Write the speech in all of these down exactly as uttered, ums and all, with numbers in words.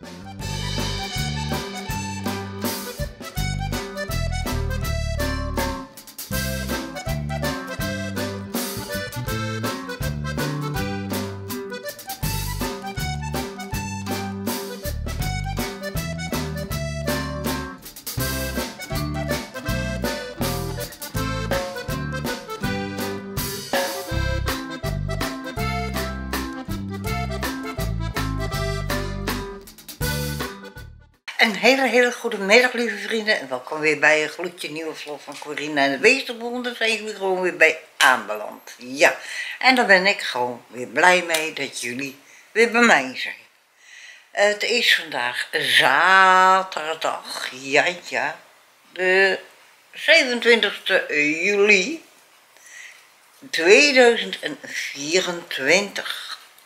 Een hele, hele goede middag, lieve vrienden. En welkom weer bij een gloedje nieuwe vlog van Corina en de Beestenboel. Daar zijn jullie gewoon weer bij aanbeland. Ja, en daar ben ik gewoon weer blij mee dat jullie weer bij mij zijn. Het is vandaag zaterdag, ja, ja, de zevenentwintigste juli tweeduizend vierentwintig.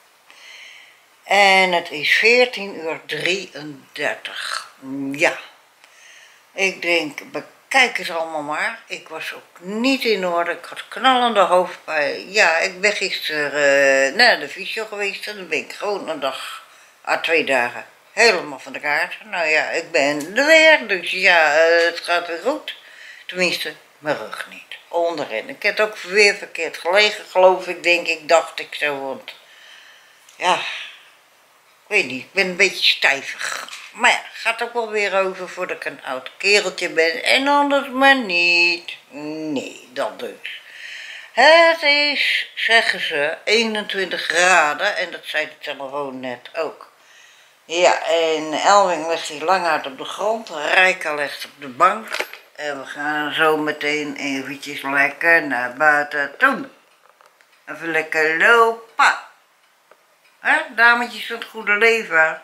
En het is veertien uur drieëndertig. Ja, ik denk, bekijk het allemaal maar. Ik was ook niet in orde. Ik had knallende hoofdpijn. Ja, ik ben gisteren uh, naar de fysio geweest. En dan ben ik gewoon een dag, ah, twee dagen, helemaal van de kaart. Nou ja, ik ben er weer. Dus ja, uh, het gaat weer goed. Tenminste, mijn rug niet. Onderin. Ik heb ook weer verkeerd gelegen, geloof ik, denk ik, dacht ik zo. Want ja, ik weet niet, ik ben een beetje stijvig. Maar ja, gaat ook wel weer over voordat ik een oud kereltje ben. En anders maar niet. Nee, dat dus. Het is, zeggen ze, eenentwintig graden. En dat zei de telefoon net ook. Ja, en Elwing ligt hier lang uit op de grond. Rijka ligt op de bank. En we gaan zo meteen eventjes lekker naar buiten toe. Even lekker lopen. Hè, dametjes van het goede leven.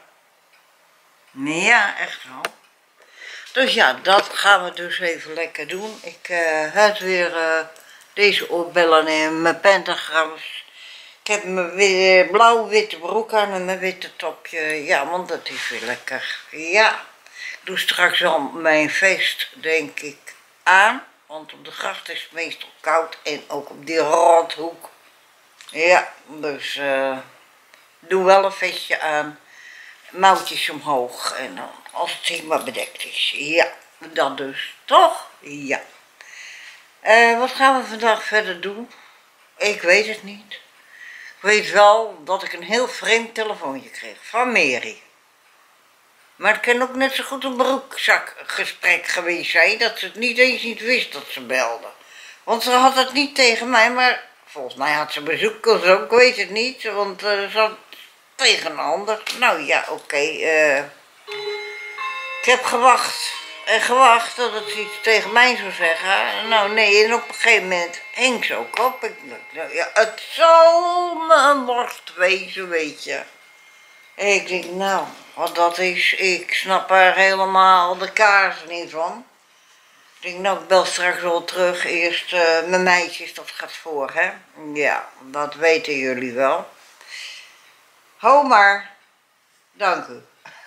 Ja, echt wel. Dus ja, dat gaan we dus even lekker doen. Ik uh, had weer uh, deze oorbellen in mijn pentagrams. Ik heb mijn blauw-witte broek aan en mijn witte topje. Ja, want dat is weer lekker. Ja, ik doe straks al mijn vest, denk ik, aan. Want op de gracht is het meestal koud en ook op die rothoek. Ja, dus uh, doe wel een vestje aan. Mouwtjes omhoog en dan, als het hier maar bedekt is. Ja, dat dus. Toch? Ja. Uh, wat gaan we vandaag verder doen? Ik weet het niet. Ik weet wel dat ik een heel vreemd telefoontje kreeg van Mary. Maar het kan ook net zo goed een broekzakgesprek geweest zijn, dat ze het niet eens niet wist dat ze belde. Want ze had het niet tegen mij, maar volgens mij had ze bezoek of zo, ik weet het niet, want uh, ze had tegen een ander. Nou ja, oké. Okay, uh, ik heb gewacht en gewacht dat het iets tegen mij zou zeggen. Nou nee, en op een gegeven moment hing ze ook op. Ik dacht, ja, het zal me een worst wezen, weet je. En ik denk, nou, wat dat is, ik snap er helemaal de kaars niet van. Ik denk, nou, ik bel straks wel terug. Eerst uh, mijn meisjes, dat gaat voor, hè. Ja, dat weten jullie wel. Ho maar, dank u.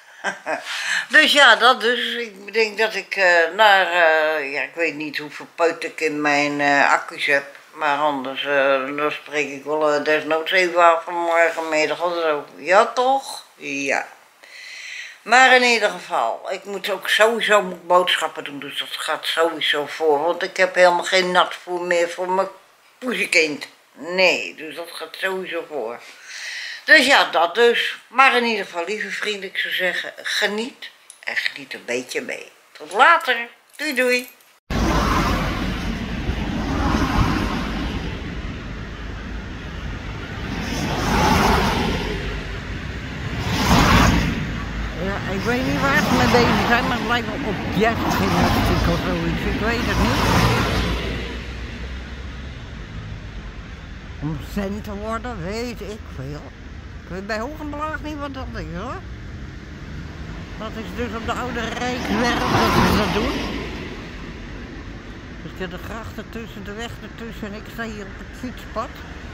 Dus ja, dat dus. Ik denk dat ik uh, naar, uh, ja, ik weet niet hoeveel peut ik in mijn uh, accu's heb. Maar anders, uh, dan spreek ik wel uh, desnoods even af vanmorgenmiddag of zo. Ja toch? Ja. Maar in ieder geval, ik moet ook sowieso moet boodschappen doen, dus dat gaat sowieso voor. Want ik heb helemaal geen natvoer meer voor mijn poesekind. Nee, dus dat gaat sowieso voor. Dus ja, dat dus. Maar in ieder geval, lieve vrienden, ik zou zeggen, geniet. En geniet een beetje mee. Tot later. Doei doei. Ja, ik weet niet waar ze mee bezig zijn, maar het lijkt wel op jazzgymnastiek of zoiets. Ik weet het niet. Om cent te worden, weet ik veel. Ik weet bij hoog en belaag niet wat dat is, hoor. Dat is dus op de oude Rijkswerf dat ze dat doen. Dus ik heb de gracht ertussen, de weg ertussen en ik sta hier op het fietspad.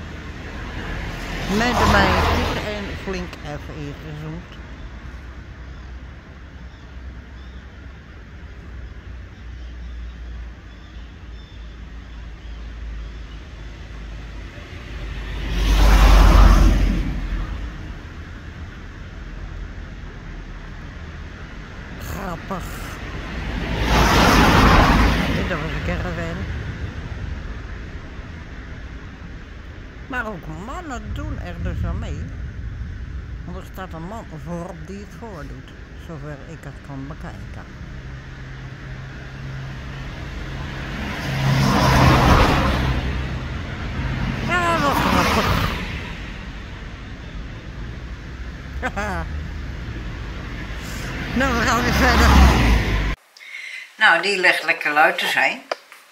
Met de meisjes en flink even ingezoomd. grappig. Dat was een caravan. Maar ook mannen doen er dus aan mee. Want er staat een man voorop die het voordoet. Zover ik het kan bekijken. Ja, dat is grappig. Nou, we gaan weer verder. Nou, die ligt lekker luid te zijn.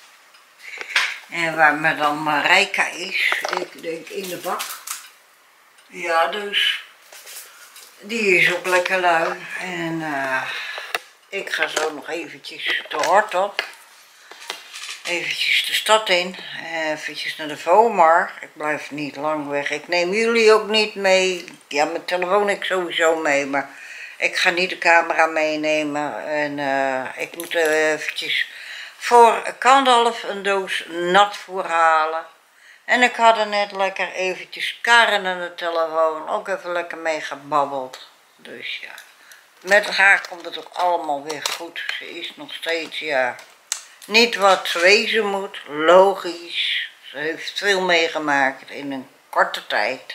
En waar me dan Marijka is, ik denk in de bak. Ja, dus die is ook lekker lui. En uh, ik ga zo nog eventjes de hort op. Eventjes de stad in. Eventjes naar de Vomar. Ik blijf niet lang weg. Ik neem jullie ook niet mee. Ja, mijn telefoon heb ik sowieso mee, maar ik ga niet de camera meenemen. En uh, ik moet uh, eventjes voor Kandalf een doos natvoer halen. En ik had er net lekker eventjes Karen aan de telefoon, ook even lekker mee gebabbeld. Dus ja, met haar komt het ook allemaal weer goed. Ze is nog steeds, ja, niet wat ze wezen moet, logisch. Ze heeft veel meegemaakt in een korte tijd.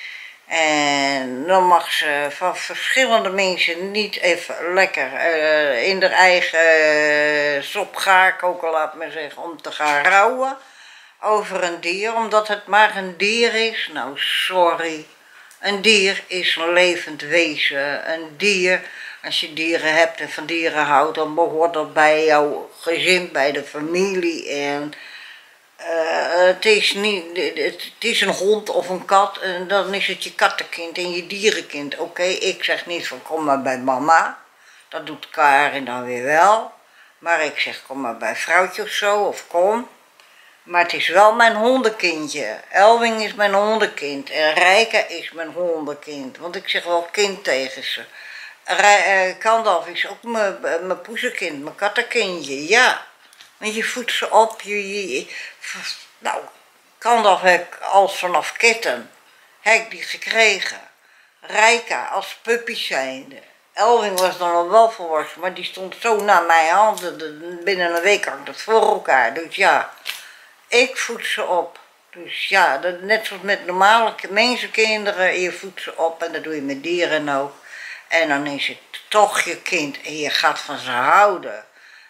En dan mag ze van verschillende mensen niet even lekker uh, in haar eigen uh, sop gaar koken, laat maar zeggen, om te gaan rouwen over een dier, omdat het maar een dier is. Nou, sorry. Een dier is een levend wezen. Een dier, als je dieren hebt en van dieren houdt, dan behoort dat bij jouw gezin, bij de familie. En Uh, het, is niet, het, het is een hond of een kat en dan is het je kattenkind en je dierenkind. Oké, okay, ik zeg niet van kom maar bij mama, dat doet Karin dan weer wel. Maar ik zeg kom maar bij vrouwtje of zo, of kom. Maar het is wel mijn hondenkindje. Elwing is mijn hondenkind en Rijka is mijn hondenkind. Want ik zeg wel kind tegen ze. Rij, uh, Kandalf is ook mijn poezenkind, mijn kattenkindje, ja. Want je voedt ze op, je, je, nou, Kandalf heb ik als vanaf kitten, heb ik die gekregen. Rijka als puppy zijnde. Elwing was dan al wel volwassen, maar die stond zo naar mijn handen, binnen een week had ik dat voor elkaar. Dus ja, ik voed ze op. Dus ja, dat, net zoals met normale mensenkinderen, je voedt ze op en dat doe je met dieren ook. En dan is het toch je kind en je gaat van ze houden.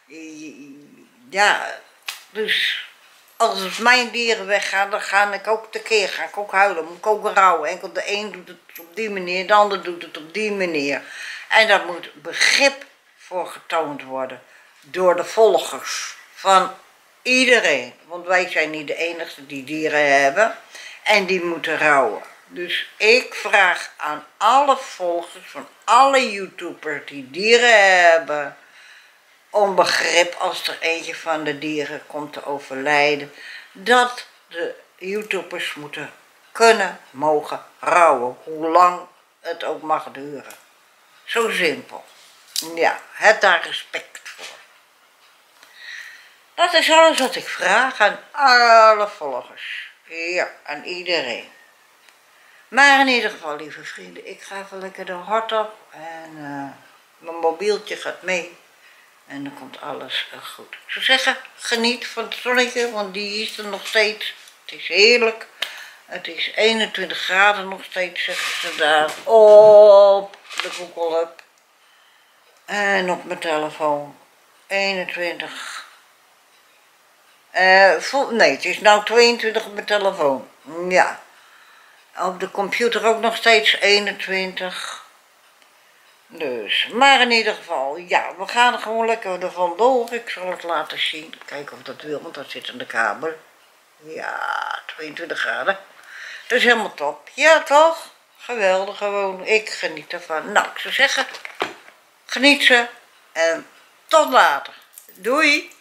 Ja, dus als mijn dieren weggaan, dan ga ik ook tekeer, ga ik ook huilen, moet ik ook rouwen. Enkel de een doet het op die manier, de ander doet het op die manier. En daar moet begrip voor getoond worden door de volgers van iedereen. Want wij zijn niet de enige die dieren hebben en die moeten rouwen. Dus ik vraag aan alle volgers van alle YouTubers die dieren hebben, om begrip als er eentje van de dieren komt te overlijden, dat de YouTubers moeten kunnen, mogen rouwen, hoe lang het ook mag duren. Zo simpel. Ja, heb daar respect voor. Dat is alles wat ik vraag aan alle volgers. Ja, aan iedereen. Maar in ieder geval, lieve vrienden, ik ga even lekker de hort op en uh, mijn mobieltje gaat mee. En dan komt alles goed. Ik zou zeggen, geniet van het zonnetje, want die is er nog steeds. Het is heerlijk. Het is eenentwintig graden nog steeds, zeggen ze daar op de Google Hub. En op mijn telefoon. eenentwintig. Uh, vol, nee, het is nou tweeëntwintig op mijn telefoon. Ja. Op de computer ook nog steeds eenentwintig. Dus, maar in ieder geval, ja, we gaan er gewoon lekker er vandoor. Ik zal het laten zien. Kijken of dat wil, want dat zit in de kabel. Ja, tweeëntwintig graden. Dat is helemaal top. Ja, toch? Geweldig gewoon. Ik geniet ervan. Nou, ik zou zeggen, geniet ze. En tot later. Doei!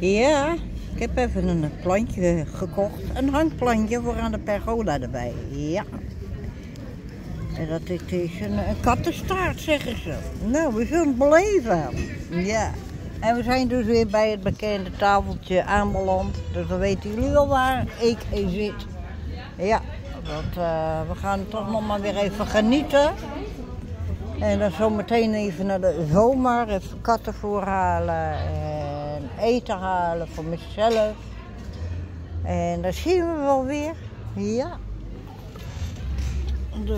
Ja, ik heb even een plantje gekocht. Een hangplantje voor aan de pergola erbij. Ja. En dat is een, een kattenstaart, zeggen ze. Nou, we zullen het beleven. Ja. En we zijn dus weer bij het bekende tafeltje aanbeland. Dus dan weten jullie wel waar ik zit. Ja, dat, uh, we gaan toch nog maar weer even genieten. En dan zometeen even naar de zomer. Even katten voorhalen. En eten halen voor mezelf. En dan zien we wel weer. Ja. De...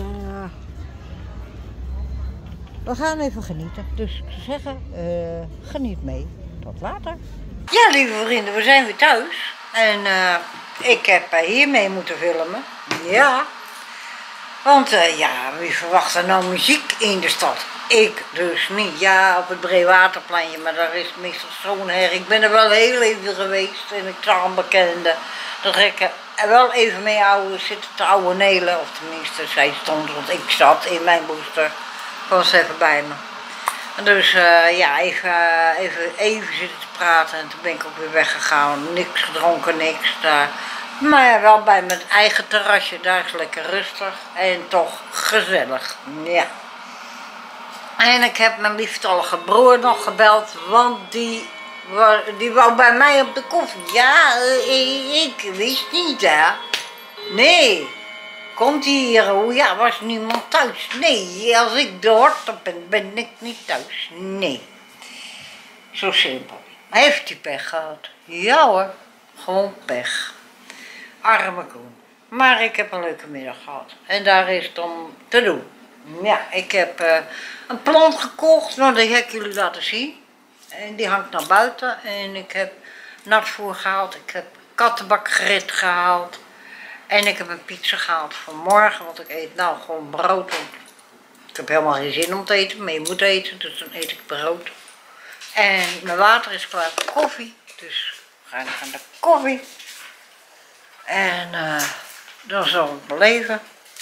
We gaan even genieten. Dus ik zou zeggen, uh, geniet mee. Tot later. Ja, lieve vrienden, we zijn weer thuis. En uh, ik heb uh, hiermee moeten filmen. Ja. Want uh, ja, wie verwacht er nou muziek in de stad? Ik dus niet. Ja, op het Breewaterpleintje, maar daar is meestal zo'n her. Ik ben er wel heel even geweest en ik zag een bekende. Dat ik er wel even mee oude zitten te ouwe nelen. Of tenminste, zij stond, want ik zat in mijn booster. Was even bij me. Dus uh, ja, even, uh, even, even zitten te praten en toen ben ik ook weer weggegaan. Niks gedronken, niks daar. Maar ja, wel bij mijn eigen terrasje, daar is lekker rustig en toch gezellig. Ja. En ik heb mijn lieftallige broer nog gebeld, want die, die wou bij mij op de koffie. Ja, uh, ik wist niet hè. Nee. Komt hij hier? Oh ja, was niemand thuis? Nee, als ik de horten ben, ben ik niet thuis. Nee. Zo simpel. Heeft hij pech gehad? Ja hoor, gewoon pech. Arme Koen. Maar ik heb een leuke middag gehad. En daar is het om te doen. Ja, ik heb uh, een plant gekocht. Nou, die heb ik jullie laten zien. En die hangt naar buiten. En ik heb natvoer gehaald. Ik heb kattenbakgerit gehaald. En ik heb een pizza gehaald voor morgen, want ik eet nou gewoon brood. Want ik heb helemaal geen zin om te eten, maar je moet eten, dus dan eet ik brood. En mijn water is klaar voor koffie, dus we gaan naar de koffie. En uh, dan zal ik beleven.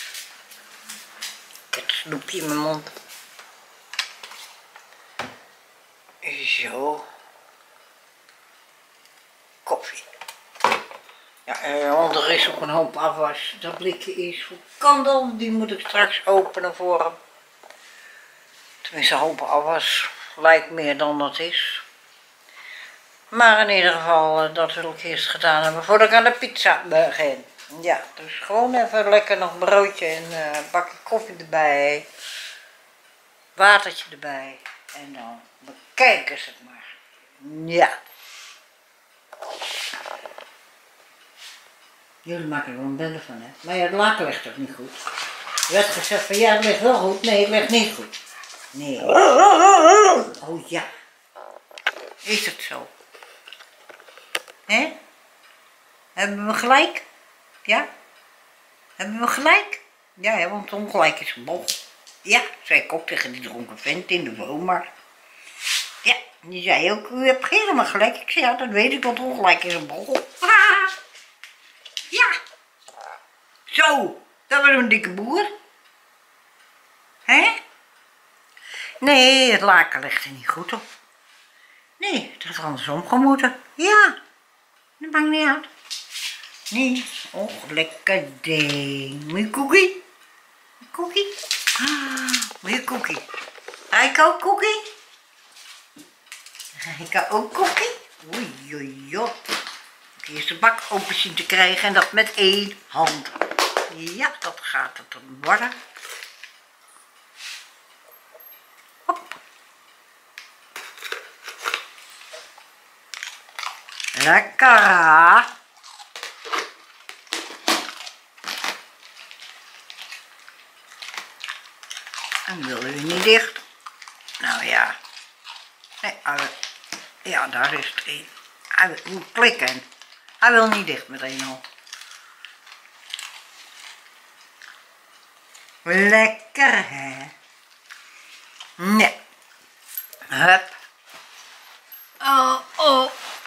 Ik heb het snoepje in mijn mond. Zo. Koffie. Ja, want er is ook een hoop afwas. Dat blikje is voor kandel, die moet ik straks openen voor hem. Tenminste, een hoop afwas lijkt meer dan dat is. Maar in ieder geval, dat wil ik eerst gedaan hebben voordat ik aan de pizza begin. Ja, dus gewoon even lekker nog een broodje en uh, een bakje koffie erbij. Watertje erbij. En dan bekijken ze het maar. Ja. Jullie maken er wel een bende van, hè? Maar ja, het laken ligt toch niet goed? Er werd gezegd van ja, het ligt wel goed. Nee, het ligt niet goed. Nee. Oh ja. Is het zo? Hè? Hebben we gelijk? Ja? Hebben we gelijk? Ja, hè, want ongelijk is een bol. Ja, zei ik ook tegen die dronken vent in de woonmarkt. Ja, die zei ook, u hebt helemaal gelijk. Ik zei ja, dat weet ik, want ongelijk is een bol. Ja, zo, dat was een dikke boer. Hè? Nee, het laken ligt er niet goed op. Nee, dat had andersom gemoeten. Ja, dat maakt niet uit. Nee, oh, lekker ding. Moet je koekie? Koekie? Ah, moet je koekie? Rijk ook koekie? Rijk ook koekie? Oei, oei, oei. Eerst de bak open zien te krijgen en dat met één hand. Ja, dat gaat het dan worden. Hop. Lekker. En wil u niet dicht? Nou ja. Nee, ja, daar is het één. Hij moet klikken. Hij wil niet dicht met één hand. Lekker hè? Nee. Hup. Oh, oh.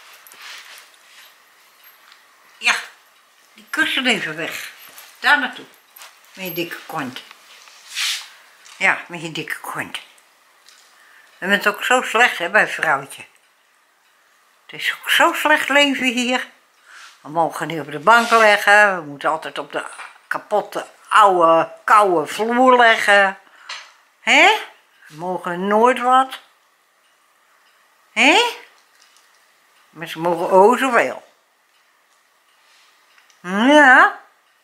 Ja, die kussen even weg. Daar naartoe. Met je dikke kont. Ja, met je dikke kont. Je bent ook zo slecht hè bij vrouwtje. Het is ook zo slecht leven hier. We mogen niet op de bank leggen. We moeten altijd op de kapotte, oude, koude vloer leggen. Hé? We mogen nooit wat. Hé? Maar ze mogen oh zoveel. Ja.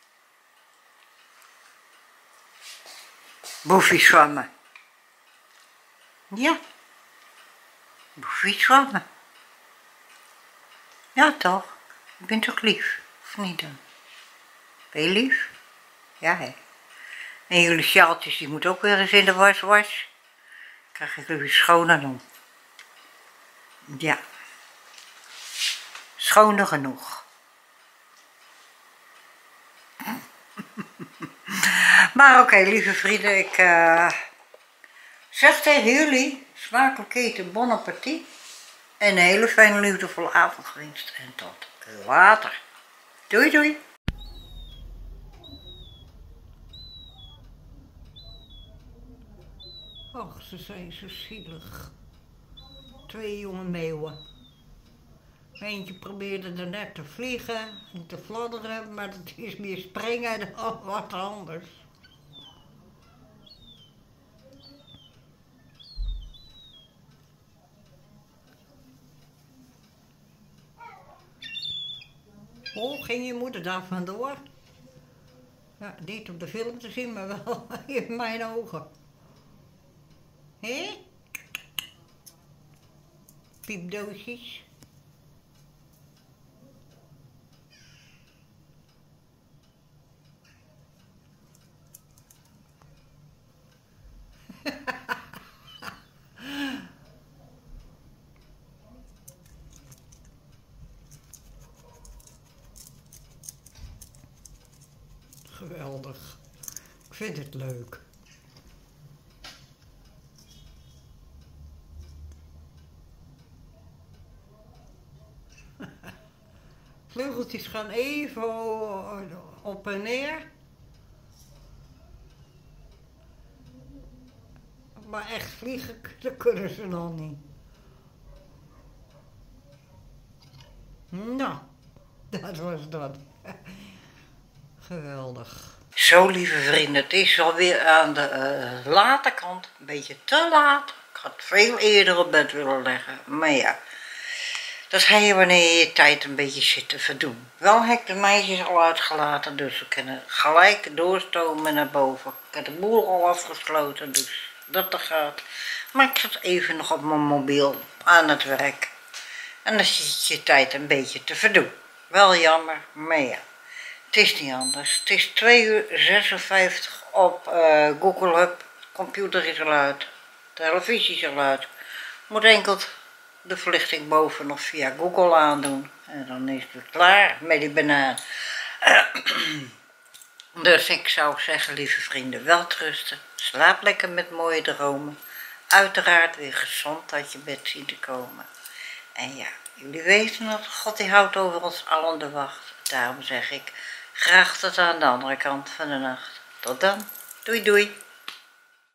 Boefjes van me. Ja. Boefjes van me. Ja toch? Je bent toch lief? Of niet dan? Ben je lief? Ja hè. En jullie sjaaltjes die moeten ook weer eens in de was was. Krijg ik jullie schoner dan. Ja. Schoner genoeg. Maar oké, okay, lieve vrienden, ik uh, zeg tegen jullie, smakelijk eten, bon appetit. En een hele fijne, liefdevolle avond gewenst. En tot later. Doei doei. Och, ze zijn zo zielig. Twee jonge meeuwen. Eentje probeerde er net te vliegen en te fladderen, maar het is meer springen dan wat anders. Oh, ging je moeder daar vandoor? Ja, niet op de film te zien, maar wel in mijn ogen. Hé? Piepdoosjes. Geweldig. Ik vind het leuk. Vleugeltjes gaan even op en neer. Maar echt vliegen, dat kunnen ze nog niet. Nou, dat was dat. Geweldig. Zo, lieve vrienden, het is alweer aan de uh, late kant. Een beetje te laat. Ik had veel eerder op bed willen leggen. Maar ja, dat ga je wanneer je je tijd een beetje zit te verdoen. Wel heb ik de meisjes al uitgelaten, dus we kunnen gelijk doorstomen naar boven. Ik heb de boel al afgesloten, dus dat er gaat. Maar ik zat even nog op mijn mobiel aan het werk. En dan zit je tijd een beetje te verdoen. Wel jammer, maar ja. Het is niet anders. Het is twee uur zesenvijftig op uh, Google Hub. Computer is al uit. Televisie is al uit. Moet enkel de verlichting boven nog via Google aandoen. En dan is het klaar met die banaan. Dus ik zou zeggen, lieve vrienden, welterusten. Slaap lekker met mooie dromen. Uiteraard weer gezond uit je bed zien te komen. En ja, jullie weten dat God die houdt over ons allen de wacht. Daarom zeg ik, graag tot aan de andere kant van de nacht. Tot dan. Doei doei.